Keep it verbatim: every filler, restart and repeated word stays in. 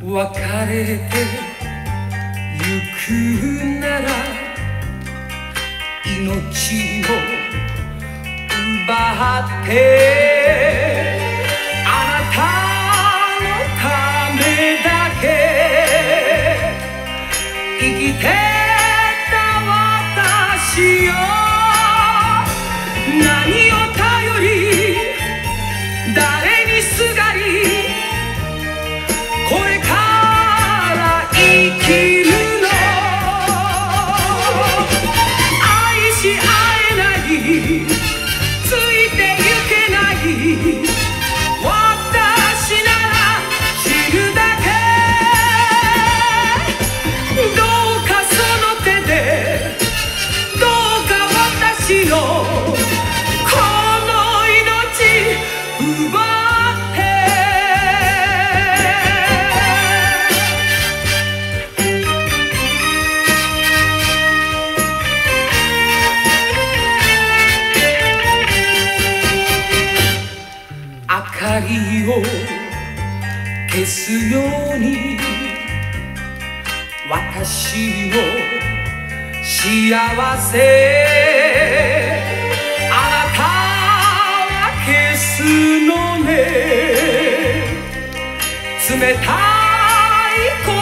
別れてゆくなら命を奪ってあなたのためだけ生きてた私よ何を頼り誰にすがりこれから生きるの愛し合えないついてゆけない私なら知るだけどうかその手でどうか私のこの命奪って明かりを消すように私の幸せあなたは消すのね冷たい